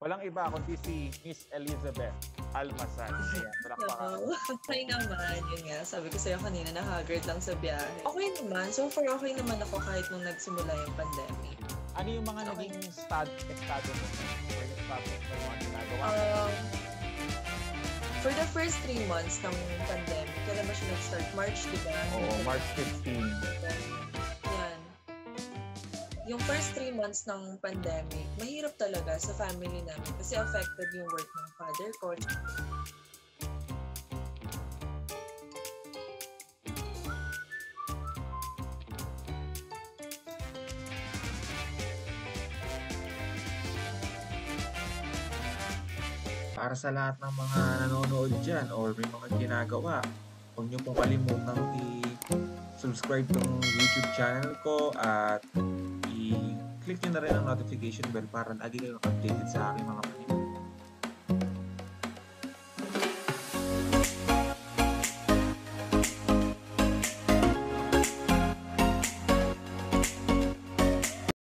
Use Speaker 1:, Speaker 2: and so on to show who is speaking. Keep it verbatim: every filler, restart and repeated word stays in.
Speaker 1: Walang iba kundi si Miss Elizabeth Almazan. Ayan, palakpakan.
Speaker 2: Hello. Hi naman, yun nga. Sabi ko sa'yo kanina, na-haggard lang sa biyahe. Okay naman. So far, okay naman ako kahit nung nagsimula yung pandemic.
Speaker 1: Ano yung mga
Speaker 2: Okay.
Speaker 1: naging stad, estado mo? Or yung status mo yung mga ginagawa mo?
Speaker 2: Um, for the first three months ng pandemic, kailan ba siya nag-start? March, di ba?
Speaker 1: Oo, March fifteenth.
Speaker 2: Yan. Yung first three months ng pandemic, mahirap talaga sa family namin kasi affected yung work ng father ko.
Speaker 3: Para sa lahat ng mga nanonood dyan or may mga ginagawa, huwag niyo pong kalimutang i-subscribe tong YouTube channel ko at i-click nyo na rin ang notification bell para lagi kayong updated sa aking mga panibig.